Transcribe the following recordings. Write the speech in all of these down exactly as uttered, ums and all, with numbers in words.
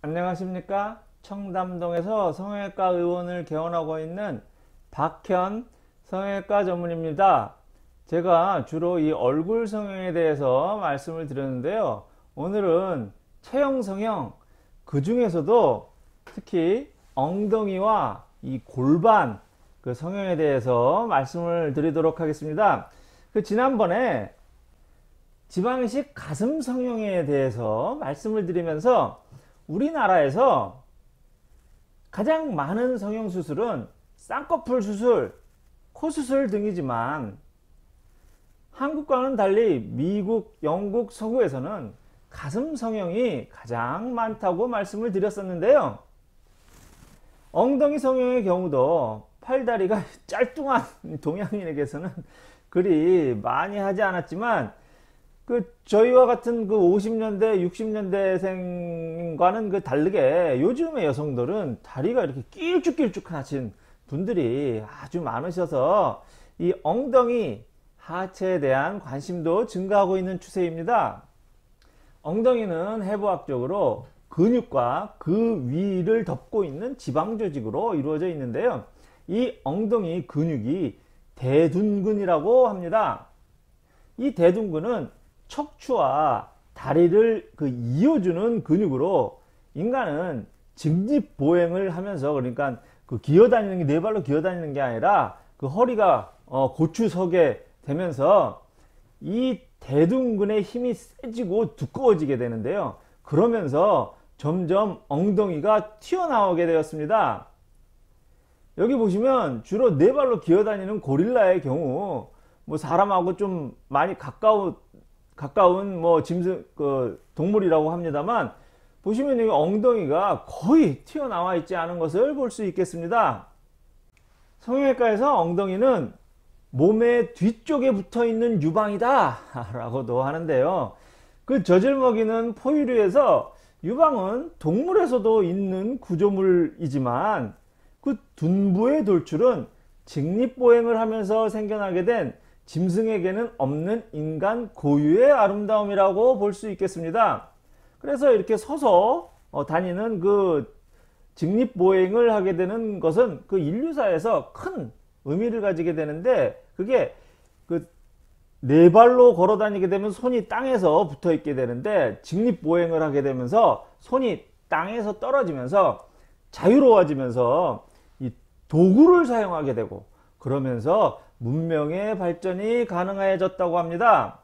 안녕하십니까? 청담동에서 성형외과 의원을 개원하고 있는 박현 성형외과 전문입니다. 제가 주로 이 얼굴 성형에 대해서 말씀을 드렸는데요. 오늘은 체형 성형, 그 중에서도 특히 엉덩이와 이 골반 그 성형에 대해서 말씀을 드리도록 하겠습니다. 그 지난번에 지방이식 가슴 성형에 대해서 말씀을 드리면서 우리나라에서 가장 많은 성형 수술은 쌍꺼풀 수술, 코 수술 등이지만 한국과는 달리 미국, 영국, 서구에서는 가슴 성형이 가장 많다고 말씀을 드렸었는데요. 엉덩이 성형의 경우도 팔다리가 짤뚱한 동양인에게서는 그리 많이 하지 않았지만 그 저희와 같은 그 오십 년대, 육십 년대생과는 그 다르게 요즘의 여성들은 다리가 이렇게 길쭉길쭉하신 분들이 아주 많으셔서 이 엉덩이 하체에 대한 관심도 증가하고 있는 추세입니다. 엉덩이는 해부학적으로 근육과 그 위를 덮고 있는 지방 조직으로 이루어져 있는데요. 이 엉덩이 근육이 대둔근이라고 합니다. 이 대둔근은 척추와 다리를 그 이어주는 근육으로 인간은 직립보행을 하면서, 그러니까 그 기어다니는 게, 네 발로 기어다니는 게 아니라 그 허리가 어 고추 서게 되면서 이 대둔근의 힘이 세지고 두꺼워지게 되는데요. 그러면서 점점 엉덩이가 튀어나오게 되었습니다. 여기 보시면 주로 네 발로 기어다니는 고릴라의 경우 뭐 사람하고 좀 많이 가까운 가까운 뭐 짐승 그 동물이라고 합니다만, 보시면 여기 엉덩이가 거의 튀어나와 있지 않은 것을 볼 수 있겠습니다. 성형외과에서 엉덩이는 몸의 뒤쪽에 붙어 있는 유방이다 라고도 하는데요. 그 젖을 먹이는 포유류에서 유방은 동물에서도 있는 구조물이지만 그 둔부의 돌출은 직립보행을 하면서 생겨나게 된 짐승에게는 없는 인간 고유의 아름다움이라고 볼 수 있겠습니다. 그래서 이렇게 서서 어, 다니는 그 직립보행을 하게 되는 것은 그 인류사에서 큰 의미를 가지게 되는데, 그게 그 네 발로 걸어 다니게 되면 손이 땅에서 붙어 있게 되는데, 직립보행을 하게 되면서 손이 땅에서 떨어지면서 자유로워지면서 이 도구를 사용하게 되고, 그러면서 문명의 발전이 가능해졌다고 합니다.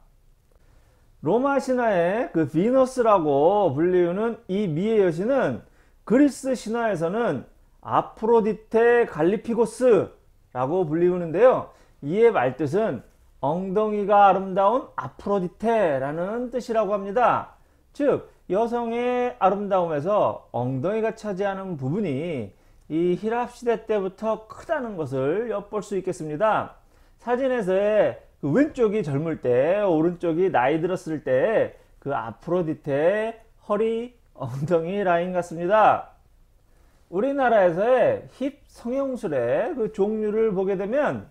로마 신화의 그 비너스라고 불리우는 이 미의 여신은 그리스 신화에서는 아프로디테 갈리피고스라고 불리우는데요. 이의 말뜻은 엉덩이가 아름다운 아프로디테라는 뜻이라고 합니다. 즉 여성의 아름다움에서 엉덩이가 차지하는 부분이 이 힐랍시대 때부터 크다는 것을 엿볼 수 있겠습니다. 사진에서의 그 왼쪽이 젊을 때, 오른쪽이 나이 들었을 때 그 아프로디테의 허리, 엉덩이 라인 같습니다. 우리나라에서의 힙 성형술의 그 종류를 보게 되면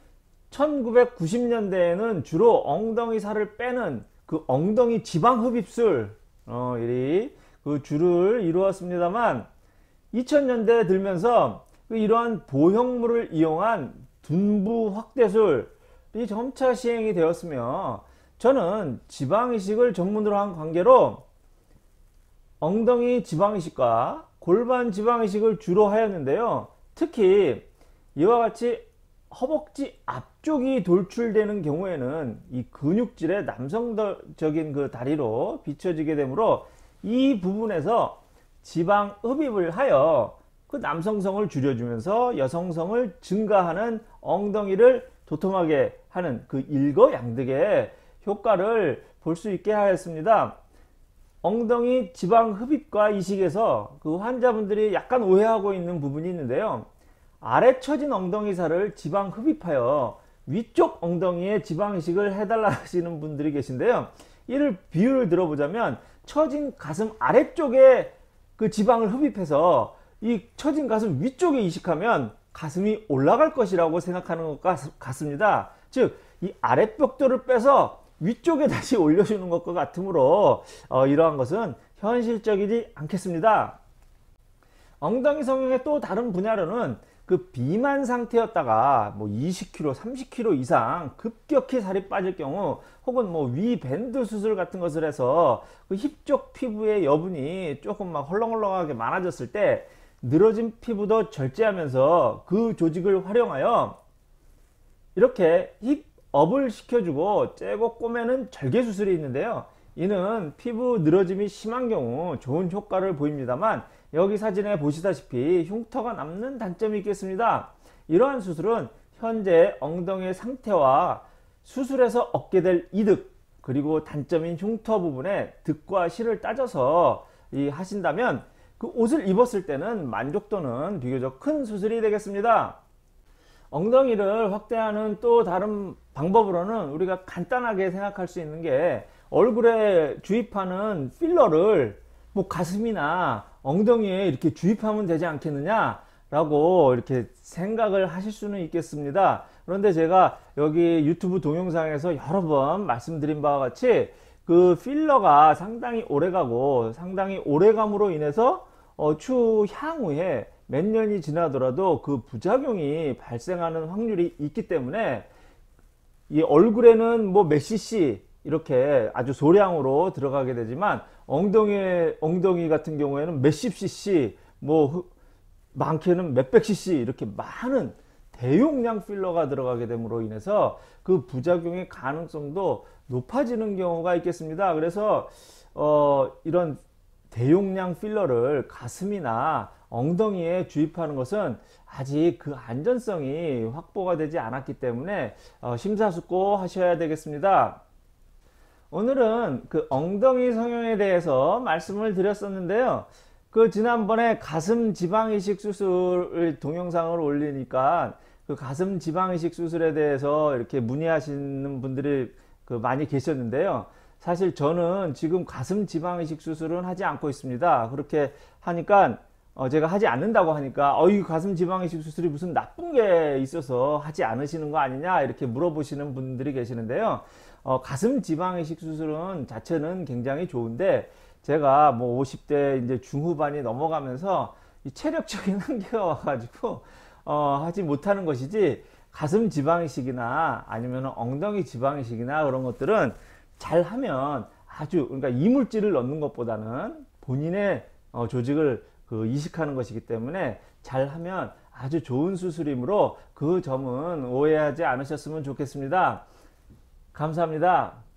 천구백구십 년대에는 주로 엉덩이 살을 빼는 그 엉덩이 지방 흡입술 어, 이리 그 주를 이루었습니다만, 이천 년대 들면서 이러한 보형물을 이용한 둔부 확대술이 점차 시행이 되었으며, 저는 지방이식을 전문으로 한 관계로 엉덩이 지방이식과 골반 지방이식을 주로 하였는데요. 특히 이와 같이 허벅지 앞쪽이 돌출되는 경우에는 이 근육질의 남성적인 그 다리로 비춰지게 되므로 이 부분에서 지방 흡입을 하여 그 남성성을 줄여주면서 여성성을 증가하는 엉덩이를 도톰하게 하는 그 일거양득의 효과를 볼 수 있게 하였습니다. 엉덩이 지방 흡입과 이식에서 그 환자분들이 약간 오해하고 있는 부분이 있는데요. 아래 처진 엉덩이 살을 지방 흡입하여 위쪽 엉덩이에 지방 이식을 해달라 하시는 분들이 계신데요. 이를 비유를 들어보자면 처진 가슴 아래쪽에 그 지방을 흡입해서 이 처진 가슴 위쪽에 이식하면 가슴이 올라갈 것이라고 생각하는 것 같습니다. 즉 이 아랫벽돌을 빼서 위쪽에 다시 올려주는 것과 같으므로 어, 이러한 것은 현실적이지 않겠습니다. 엉덩이 성형의 또 다른 분야로는 그 비만 상태였다가 뭐 이십 킬로그램, 삼십 킬로그램 이상 급격히 살이 빠질 경우, 혹은 뭐 위 밴드 수술 같은 것을 해서 그 힙 쪽 피부의 여분이 조금 막 헐렁헐렁하게 많아졌을 때 늘어진 피부도 절제하면서 그 조직을 활용하여 이렇게 힙업을 시켜주고 째고 꼬매는 절개 수술이 있는데요. 이는 피부 늘어짐이 심한 경우 좋은 효과를 보입니다만, 여기 사진에 보시다시피 흉터가 남는 단점이 있겠습니다. 이러한 수술은 현재 엉덩이의 상태와 수술에서 얻게 될 이득, 그리고 단점인 흉터 부분에 득과 실을 따져서 이 하신다면 그 옷을 입었을 때는 만족도는 비교적 큰 수술이 되겠습니다. 엉덩이를 확대하는 또 다른 방법으로는 우리가 간단하게 생각할 수 있는 게, 얼굴에 주입하는 필러를 뭐 가슴이나 엉덩이에 이렇게 주입하면 되지 않겠느냐 라고 이렇게 생각을 하실 수는 있겠습니다. 그런데 제가 여기 유튜브 동영상에서 여러 번 말씀드린 바와 같이 그 필러가 상당히 오래가고 상당히 오래감으로 인해서 어, 추향후에 몇 년이 지나더라도 그 부작용이 발생하는 확률이 있기 때문에, 이 얼굴에는 뭐 몇 씨씨 이렇게 아주 소량으로 들어가게 되지만, 엉덩이 엉덩이 같은 경우에는 몇십 씨씨, 뭐 많게는 몇백 씨씨 이렇게 많은 대용량 필러가 들어가게 됨으로 인해서 그 부작용의 가능성도 높아지는 경우가 있겠습니다. 그래서 어, 이런 대용량 필러를 가슴이나 엉덩이에 주입하는 것은 아직 그 안전성이 확보가 되지 않았기 때문에 어, 심사숙고 하셔야 되겠습니다. 오늘은 그 엉덩이 성형에 대해서 말씀을 드렸었는데요. 그 지난번에 가슴 지방 이식 수술 동영상을 올리니까 그 가슴 지방 이식 수술에 대해서 이렇게 문의하시는 분들이 그 많이 계셨는데요. 사실 저는 지금 가슴 지방 이식 수술은 하지 않고 있습니다. 그렇게 하니까 어 제가 하지 않는다고 하니까 어이 가슴 지방 이식 수술이 무슨 나쁜 게 있어서 하지 않으시는 거 아니냐 이렇게 물어보시는 분들이 계시는데요. 어 가슴 지방 이식 수술은 자체는 굉장히 좋은데, 제가 뭐 오십 대 이제 중후반이 넘어가면서 이 체력적인 한계가 와가지고 어 하지 못하는 것이지, 가슴 지방 이식이나 아니면 엉덩이 지방 이식이나 그런 것들은 잘 하면 아주, 그러니까 이물질을 넣는 것보다는 본인의 어 조직을 그 이식하는 것이기 때문에 잘 하면 아주 좋은 수술이므로 그 점은 오해하지 않으셨으면 좋겠습니다. 감사합니다.